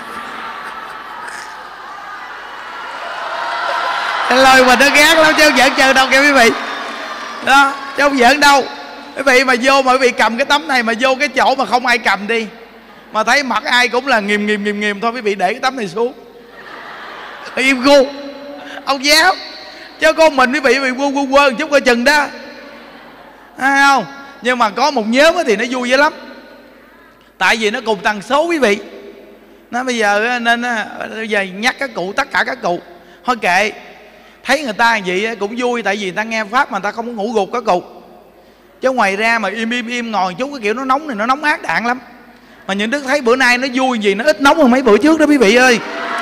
Lôi mình nó ghét lắm chứ không giỡn chơi đâu kìa quý vị. Đó, chứ không giỡn đâu. Quý vị mà vô mà quý vị cầm cái tấm này mà vô cái chỗ mà không ai cầm đi, mà thấy mặt ai cũng là nghiêm thôi, quý vị để cái tấm này xuống, im gu, ông giáo. Chứ có mình quý vị quơ chút coi chừng đó, thấy không? Nhưng mà có một nhóm thì nó vui dữ lắm, tại vì nó cùng tần số quý vị. Nó bây giờ nên bây giờ nhắc các cụ, tất cả các cụ thôi kệ, thấy người ta vậy cũng vui, tại vì người ta nghe pháp mà người ta không có ngủ gục các cụ. Chứ ngoài ra mà im ngồi chút cái kiểu nó nóng này, nó nóng ác đạn lắm. Mà những đứa thấy bữa nay nó vui gì, nó ít nóng hơn mấy bữa trước đó quý vị ơi.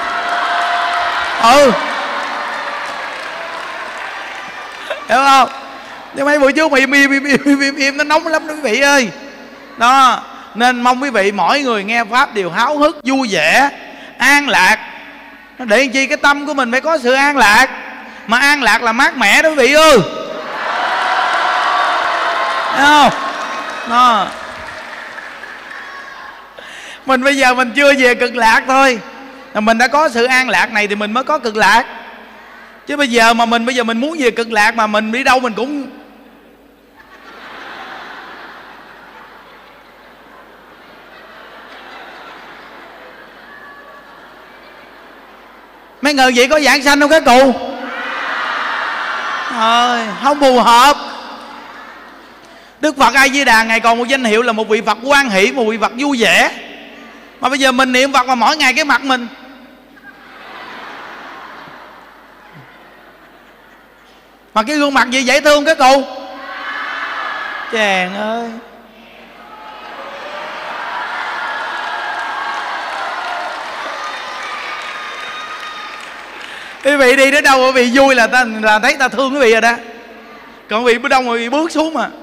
Hiểu không? Nhưng mấy bữa trước mà im nó nóng lắm đó quý vị ơi. Đó, nên mong quý vị mỗi người nghe pháp đều háo hức, vui vẻ, an lạc. Để làm chi? Cái tâm của mình phải có sự an lạc. Mà an lạc là mát mẻ đó quý vị ơi. Thấy không? Đó. Mình bây giờ mình chưa về cực lạc thôi, mình đã có sự an lạc này thì mình mới có cực lạc. Chứ bây giờ mà mình muốn về cực lạc mà mình đi đâu mình cũng mấy người vậy có giảng sanh không các cụ? Không phù hợp. Đức Phật A Di Đà ngài còn một danh hiệu là một vị Phật hoan hỷ, một vị Phật vui vẻ. Mà bây giờ mình niệm Phật mà mỗi ngày cái mặt mình mà cái gương mặt gì dễ thương cái cụ. Chàng ơi, quý vị đi đến đâu quý vị vui là thấy ta thương quý vị rồi đó. Còn quý vị bữa đông quý vị bước xuống mà.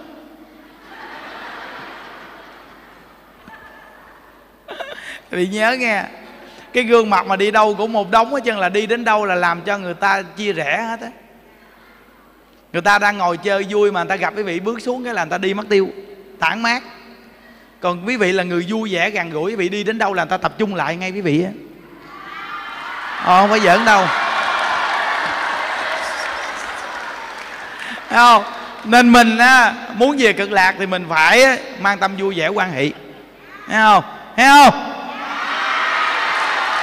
Quý vị nhớ nghe, cái gương mặt mà đi đâu cũng một đống hết trơn, là đi đến đâu là làm cho người ta chia rẽ hết á. Người ta đang ngồi chơi vui mà người ta gặp quý vị bước xuống cái là người ta đi mất tiêu, tản mát. Còn quý vị là người vui vẻ gần gũi, quý vị đi đến đâu là người ta tập trung lại ngay quý vị á. Không phải giỡn đâu. Thấy không? Nên mình á, muốn về cực lạc thì mình phải mang tâm vui vẻ hoan hỷ. Thấy không? Thấy không?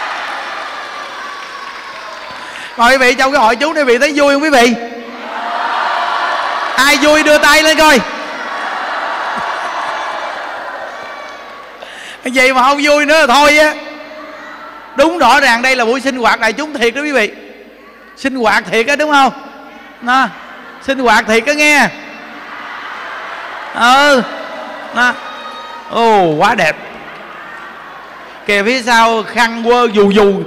Mời quý vị trong cái hội chúng quý vị thấy vui không quý vị? Ai vui đưa tay lên coi. Cái gì mà không vui nữa là thôi á. Đúng, rõ ràng đây là buổi sinh hoạt đại chúng thiệt đó quý vị. Sinh hoạt thiệt á, đúng không? Nó, sinh hoạt thiệt á nghe. Ồ, quá đẹp. Kìa phía sau khăn quơ dù dù.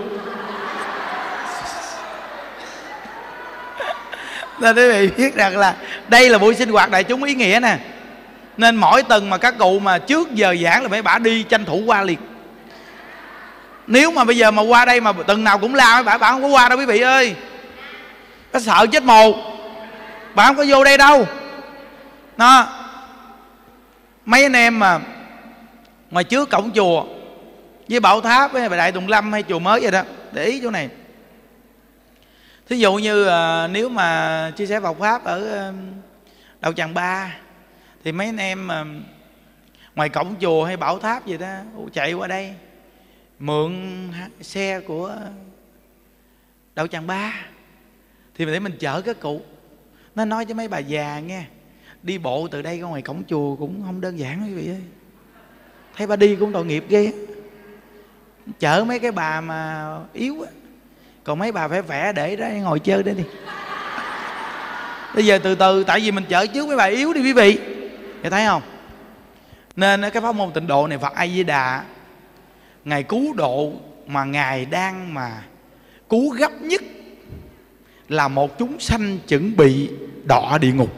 Nên quý vị biết rằng là đây là buổi sinh hoạt đại chúng ý nghĩa nè. Nên mỗi tuần mà các cụ mà trước giờ giảng là mấy bà đi tranh thủ qua liền. Nếu mà bây giờ mà qua đây mà tuần nào cũng la mấy bà không có qua đâu quý vị ơi. Nó sợ chết mồ. Bà không có vô đây đâu. Nó, mấy anh em mà ngoài trước cổng chùa với Bảo Tháp với Đại Tùng Lâm hay chùa mới vậy đó, để ý chỗ này. Thí dụ như nếu mà chia sẻ Phật Pháp ở Đạo Tràng Ba thì mấy anh em mà ngoài cổng chùa hay Bảo Tháp gì đó chạy qua đây mượn xe của Đạo Tràng Ba thì để mình chở các cụ. Nó nói cho mấy bà già nghe, đi bộ từ đây ra ngoài cổng chùa cũng không đơn giản quý vị ơi. Thấy bà đi cũng tội nghiệp ghê. Chở mấy cái bà mà yếu á, còn mấy bà phải vẽ để đó ngồi chơi đấy đi. Bây giờ từ từ, tại vì mình chở trước mấy bà yếu đi quý vị, thì thấy không? Nên cái pháp môn tịnh độ này Phật A Di Đà Ngài cứu độ mà Ngài đang mà cứu gấp nhất là một chúng sanh chuẩn bị đọa địa ngục.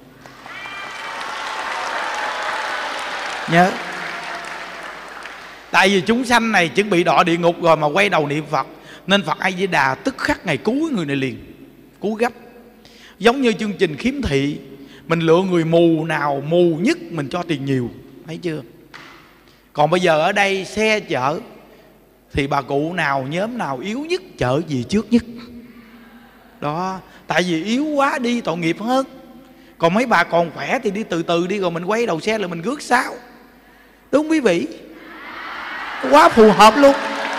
Nhớ, tại vì chúng sanh này chuẩn bị đọa địa ngục rồi mà quay đầu niệm Phật, nên Phật A Di Đà tức khắc Ngài cứu người này liền, cứu gấp. Giống như chương trình khiếm thị, mình lựa người mù nào mù nhất mình cho tiền nhiều, thấy chưa? Còn bây giờ ở đây xe chở thì bà cụ nào nhóm nào yếu nhất chở gì trước nhất. Đó, tại vì yếu quá đi tội nghiệp hơn. Còn mấy bà còn khỏe thì đi từ từ đi, rồi mình quay đầu xe là mình rước sao. Đúng quý vị, quá phù hợp luôn.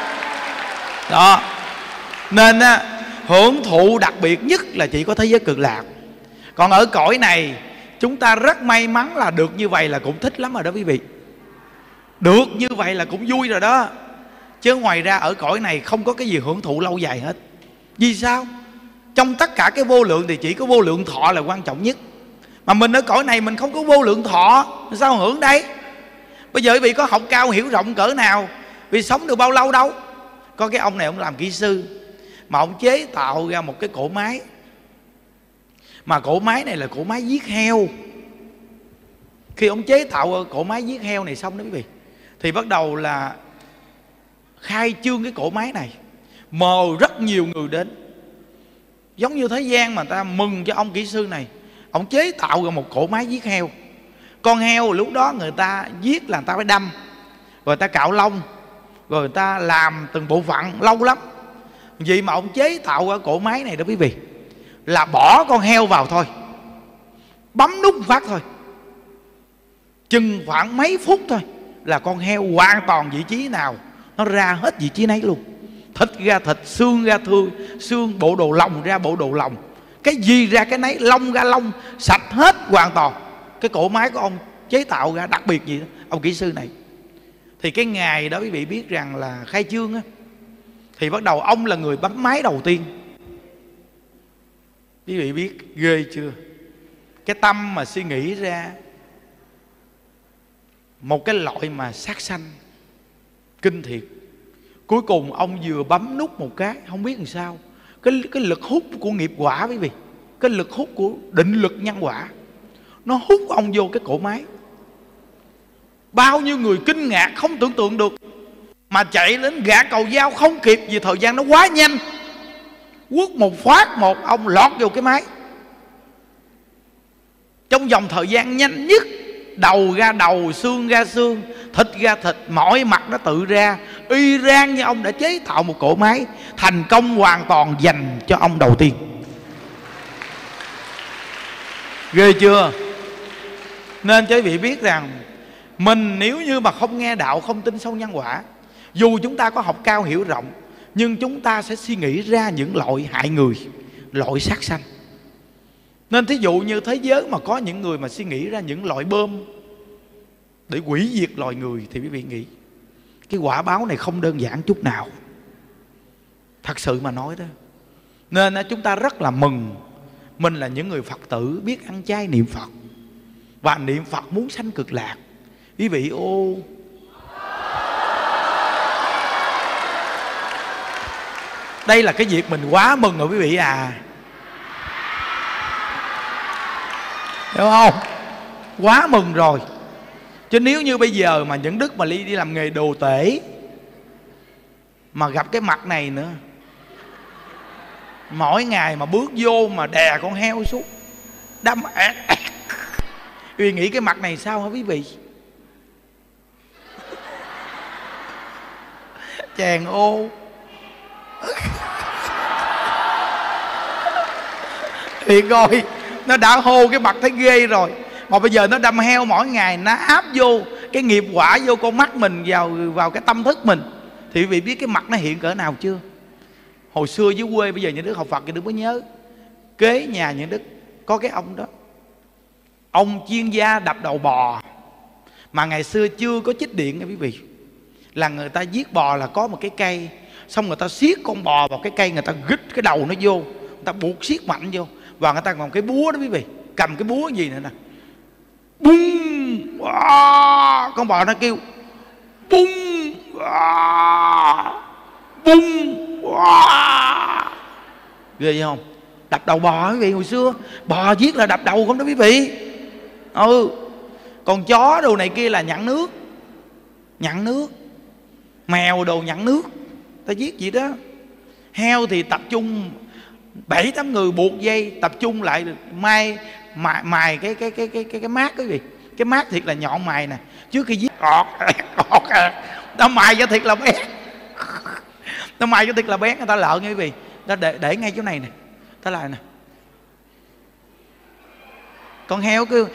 Đó, nên hưởng thụ đặc biệt nhất là chỉ có thế giới Cực Lạc. Còn ở cõi này chúng ta rất may mắn là được như vậy là cũng thích lắm rồi đó quý vị. Được như vậy là cũng vui rồi đó. Chứ ngoài ra ở cõi này không có cái gì hưởng thụ lâu dài hết. Vì sao? Trong tất cả cái vô lượng thì chỉ có vô lượng thọ là quan trọng nhất. Mà mình ở cõi này mình không có vô lượng thọ, sao hưởng đây? Bây giờ quý vị có học cao hiểu rộng cỡ nào, vì sống được bao lâu đâu. Có cái ông này ông làm kỹ sư, mà ông chế tạo ra một cái cỗ máy. Mà cỗ máy này là cỗ máy giết heo. Khi ông chế tạo cỗ máy giết heo này xong đó quý vị, thì bắt đầu là khai trương cái cỗ máy này, mời rất nhiều người đến. Giống như thế gian mà ta mừng cho ông kỹ sư này, ông chế tạo ra một cỗ máy giết heo. Con heo lúc đó người ta giết là người ta phải đâm, rồi người ta cạo lông, rồi người ta làm từng bộ phận lâu lắm. Vì mà ông chế tạo ra cỗ máy này đó quý vị, là bỏ con heo vào thôi, bấm nút phát thôi, chừng khoảng mấy phút thôi là con heo hoàn toàn vị trí nào nó ra hết vị trí nấy luôn. Thịt ra thịt, xương ra xương, bộ đồ lòng ra bộ đồ lòng, cái gì ra cái nấy, lông ra lông, sạch hết hoàn toàn. Cái cỗ máy của ông chế tạo ra đặc biệt gì đó, ông kỹ sư này. Thì cái ngày đó quý vị biết rằng là khai trương á, thì bắt đầu ông là người bấm máy đầu tiên. Quý vị biết ghê chưa? Cái tâm mà suy nghĩ ra một cái loại mà sát sanh kinh thiệt. Cuối cùng ông vừa bấm nút một cái, không biết làm sao, cái lực hút của nghiệp quả quý vị, cái lực hút của định lực nhân quả, nó hút ông vô cái cỗ máy. Bao nhiêu người kinh ngạc không tưởng tượng được, mà chạy đến gã cầu dao không kịp vì thời gian nó quá nhanh. Quất một phát một, ông lọt vô cái máy trong vòng thời gian nhanh nhất. Đầu ra đầu, xương ra xương, thịt ra thịt, mọi mặt nó tự ra. Y rang như ông đã chế tạo một cỗ máy thành công hoàn toàn dành cho ông đầu tiên. Ghê chưa? Nên cho quý vị biết rằng mình nếu như mà không nghe đạo, không tin sâu nhân quả, dù chúng ta có học cao hiểu rộng, nhưng chúng ta sẽ suy nghĩ ra những loại hại người, loại sát sanh. Nên thí dụ như thế giới mà có những người mà suy nghĩ ra những loại bom để hủy diệt loài người, thì quý vị nghĩ cái quả báo này không đơn giản chút nào. Thật sự mà nói đó. Nên chúng ta rất là mừng mình là những người Phật tử biết ăn chay niệm Phật, và niệm Phật muốn sanh cực lạc. Quý vị ô, đây là cái việc mình quá mừng rồi quý vị à. Hiểu không? Quá mừng rồi. Chứ nếu như bây giờ mà những đức mà đi làm nghề đồ tể mà gặp cái mặt này nữa, mỗi ngày mà bước vô mà đè con heo xuống đâm ẹt ẹt, quý vị nghĩ cái mặt này sao hả quý vị? Chàng ô. Thì coi, nó đã hô cái mặt thấy ghê rồi, mà bây giờ nó đâm heo mỗi ngày, nó áp vô cái nghiệp quả vô con mắt mình, vào cái tâm thức mình, thì quý vị biết cái mặt nó hiện cỡ nào chưa? Hồi xưa dưới quê, bây giờ những đức học Phật thì đừng có nhớ, kế nhà những đức có cái ông đó, ông chuyên gia đập đầu bò. Mà ngày xưa chưa có chích điện nha quý vị, là người ta giết bò là có một cái cây, xong người ta siết con bò vào cái cây, người ta gít cái đầu nó vô, người ta buộc siết mạnh vô, và người ta còn cái búa đó quý vị, cầm cái búa gì nữa nè, bung, con bò nó kêu bung, bung, ghê không? Đập đầu bò quý vị. Hồi xưa bò giết là đập đầu không đó quý vị. Còn chó đồ này kia là nhặn nước, nhặn nước, mèo đồ nhặn nước, ta giết gì đó. Heo thì tập trung 7-8 người buộc dây tập trung lại mài cái mát quý vị. Cái mát thiệt là nhọn mài nè, trước khi giết ọt nó mài cho thiệt là bén. Nó mài cho thiệt là bén, người ta lợn nha quý vị. Ta để ngay chỗ này nè, ta lại nè, con heo kêu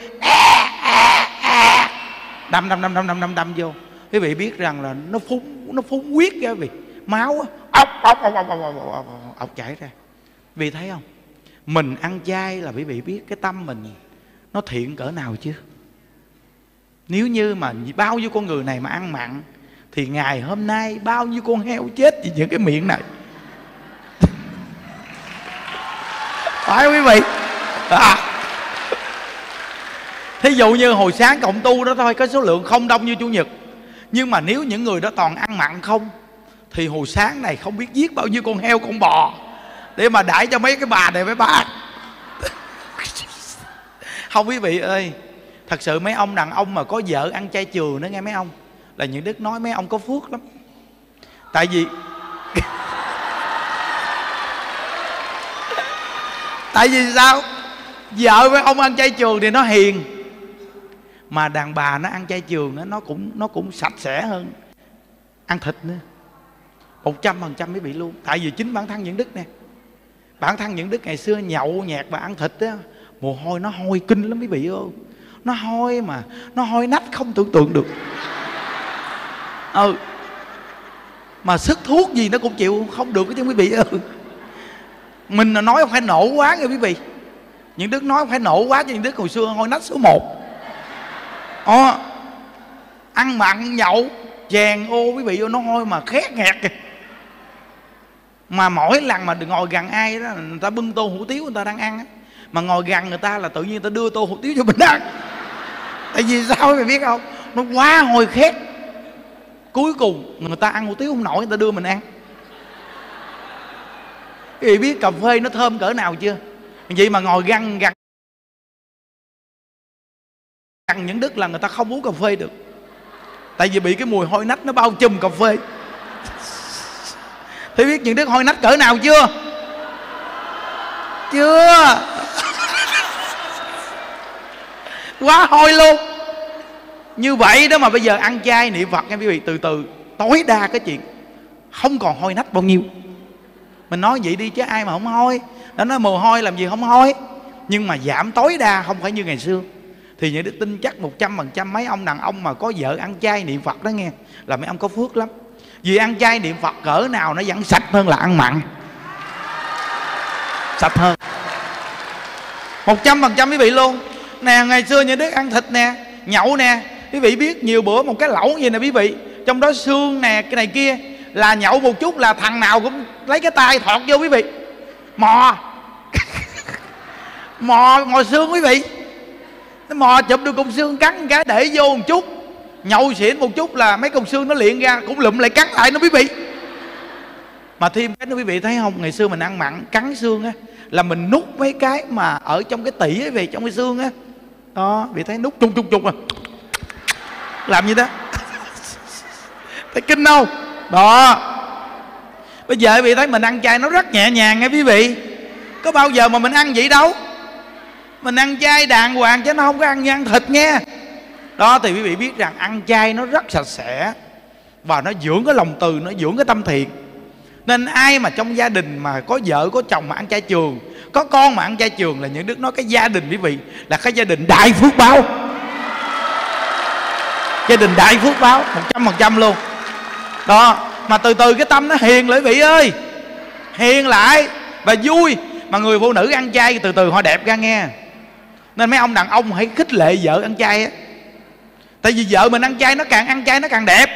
đâm vô. Quý vị biết rằng là nó phun huyết ra quý vị, máu ọc chảy ra. Vì thấy không, mình ăn chay là quý vị biết cái tâm mình nó thiện cỡ nào chưa? Nếu như mà bao nhiêu con người này mà ăn mặn thì ngày hôm nay bao nhiêu con heo chết vì những cái miệng này. Phải quý vị Thí dụ như hồi sáng cộng tu đó thôi, có số lượng không đông như Chủ nhật, nhưng mà nếu những người đó toàn ăn mặn không thì hồi sáng này không biết giết bao nhiêu con heo con bò để mà đãi cho mấy cái bà này mấy bà. Không quý vị ơi, thật sự mấy ông đàn ông mà có vợ ăn chay trường nữa nghe mấy ông, là những đức nói mấy ông có phước lắm. Tại vì tại vì sao? Vợ với ông ăn chay trường thì nó hiền, mà đàn bà nó ăn chay trường nó cũng sạch sẽ hơn ăn thịt nữa, 100% quý vị luôn. Tại vì chính bản thân những đức nè, bản thân những đức ngày xưa nhậu nhẹt và ăn thịt á, mồ hôi nó hôi kinh lắm quý vị ơi. Nó hôi mà nó hôi nách không tưởng tượng được. Mà sức thuốc gì nó cũng chịu không được chứ quý vị ơi. Mình nói phải nổ quá nghe quý vị. Những đức nói phải nổ quá cho những đức hồi xưa hôi nách số 1. Ăn mặn nhậu chèn ô quý vị, nó hôi mà khét nghẹt kìa. Mà mỗi lần mà ngồi gần ai đó, người ta bưng tô hủ tiếu người ta đang ăn á, mà ngồi gần người ta là tự nhiên người ta đưa tô hủ tiếu cho mình ăn. Tại vì sao mày biết không? Nó quá hôi khét. Cuối cùng người ta ăn hủ tiếu không nổi, người ta đưa mình ăn. Quý vị biết cà phê nó thơm cỡ nào chưa? Vậy mà ngồi gần những đức là người ta không uống cà phê được, tại vì bị cái mùi hôi nách nó bao trùm cà phê. Thế biết những đức hôi nách cỡ nào chưa? Chưa. Quá hôi luôn. Như vậy đó mà bây giờ ăn chay niệm Phật nha quý vị, từ từ tối đa cái chuyện không còn hôi nách bao nhiêu. Mình nói vậy đi chứ ai mà không hôi. Nó nói mồ hôi làm gì không hôi. Nhưng mà giảm tối đa, không phải như ngày xưa. Thì những đức tin chắc 100% mấy ông đàn ông mà có vợ ăn chay niệm Phật đó nghe, là mấy ông có phước lắm. Vì ăn chay niệm Phật cỡ nào nó vẫn sạch hơn là ăn mặn. Sạch hơn. 100% quý vị luôn. Nè, ngày xưa những đứa ăn thịt nè, nhậu nè, quý vị biết nhiều bữa một cái lẩu gì nè quý vị, trong đó xương nè, cái này kia, là nhậu một chút là thằng nào cũng lấy cái tay thọt vô quý vị, mò mò xương quý vị. Nó mò chụp được cục xương, cắn cái để vô một chút, nhậu xỉn một chút là mấy cục xương nó liền ra, cũng lụm lại cắn lại nó quý vị. Mà thêm cái nữa quý vị thấy không, ngày xưa mình ăn mặn cắn xương á là mình nút mấy cái mà ở trong cái tỉ ấy về trong cái xương á đó, vị thấy nút chung chung à, làm như đó thấy kinh không đó. Bây giờ quý vị thấy mình ăn chay nó rất nhẹ nhàng nghe quý vị, có bao giờ mà mình ăn vậy đâu, mình ăn chay đàng hoàng chứ nó không có ăn như ăn thịt nghe đó. Thì quý vị biết rằng ăn chay nó rất sạch sẽ và nó dưỡng cái lòng từ, nó dưỡng cái tâm thiện. Nên ai mà trong gia đình mà có vợ có chồng mà ăn chay trường, có con mà ăn chay trường, là những đức nói cái gia đình quý vị là cái gia đình đại phước báo, gia đình đại phước báo 100% luôn đó. Mà từ từ cái tâm nó hiền lại quý vị ơi, hiền lại và vui. Mà người phụ nữ ăn chay từ từ họ đẹp ra nghe. Nên mấy ông đàn ông hãy khích lệ vợ ăn chay á, tại vì vợ mình ăn chay, nó càng ăn chay nó càng đẹp.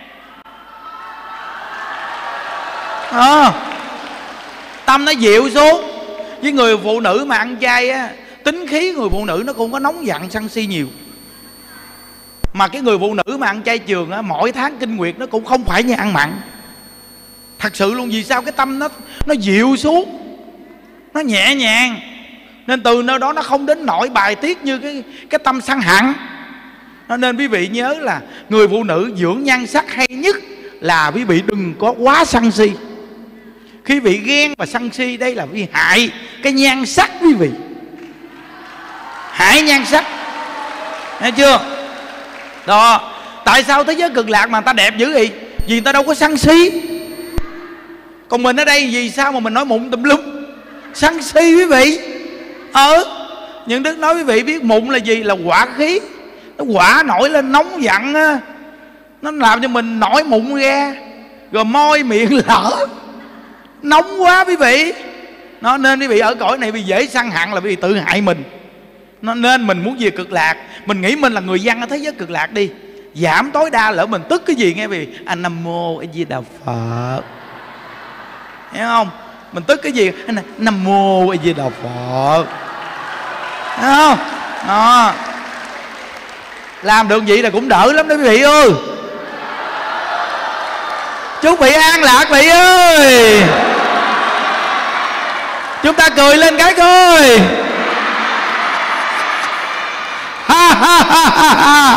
Tâm nó dịu xuống. Với người phụ nữ mà ăn chay á, tính khí người phụ nữ nó cũng có nóng giận sân si nhiều. Mà cái người phụ nữ mà ăn chay trường á, mỗi tháng kinh nguyệt nó cũng không phải như ăn mặn. Thật sự luôn. Vì sao? Cái tâm nó dịu xuống, nó nhẹ nhàng. Nên từ nơi đó nó không đến nỗi bài tiết như cái tâm sân hận. Nên quý vị nhớ là người phụ nữ dưỡng nhan sắc hay nhất là quý vị đừng có quá sân si. Khi vị ghen và sân si, đây là vì hại cái nhan sắc quý vị, hại nhan sắc, nghe chưa đó. Tại sao thế giới cực lạc mà người ta đẹp dữ vậy? Vì người ta đâu có sân si. Còn mình ở đây vì sao mà mình nói mụn tùm lum, sân si quý vị. Những đức nói quý vị biết mụn là gì? Là hỏa khí. Nó hỏa nổi lên nóng giận á, nó làm cho mình nổi mụn ra, rồi môi miệng lở, nóng quá quý vị. Nó nên quý vị ở cõi này bị dễ sân hận là vì tự hại mình. Nó nên mình muốn về cực lạc, mình nghĩ mình là người dân ở thế giới cực lạc đi, giảm tối đa. Lỡ mình tức cái gì nghe vì anh Nam Mô A Di Đà Phật, hiểu không? Mình tức cái gì anh Nam Mô A Di Đà Phật, hiểu không? Đó, làm được vậy là cũng đỡ lắm đó quý vị ơi. Chúc vị an lạc vị ơi. Chúng ta cười lên cái coi. Ha ha ha ha ha.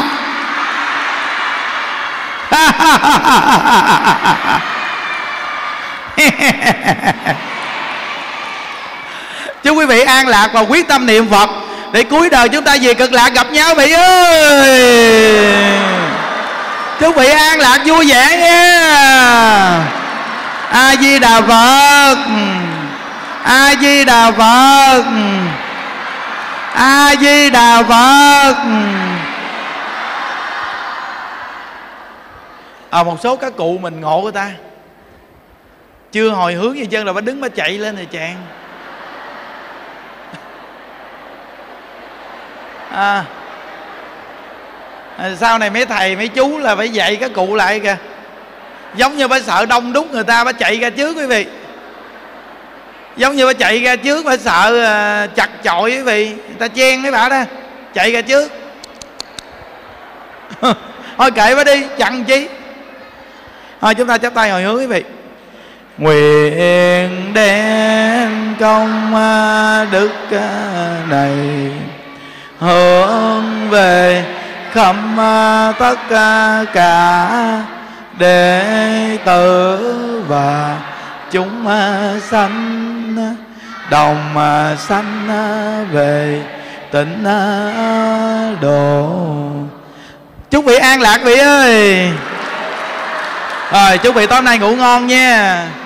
Ha ha ha ha. Chúc quý vị an lạc và quyết tâm niệm Phật để cuối đời chúng ta về cực lạc gặp nhau vị ơi. Chúc vị an lạc vui vẻ nha. A Di Đà Phật, A Di Đà Phật, A Di Đà Phật. Một số các cụ mình ngộ người ta chưa hồi hướng gì chân là bà đứng bà chạy lên rồi chàng. Sau này mấy thầy mấy chú là phải dạy các cụ lại kìa. Giống như bà sợ đông đúc người ta, bà chạy ra trước quý vị. Giống như bà chạy ra trước, bà sợ chặt chội quý vị, người ta chen mấy bà đó, chạy ra trước. Thôi kệ bà đi, chặn chi. Thôi chúng ta chắp tay hồi hướng quý vị. Nguyện đem công đức này hướng về khắp tất cả đệ tử và chúng sanh, đồng sanh về tịnh độ. Chúc vị an lạc vị ơi. Rồi chúc vị tối nay ngủ ngon nha.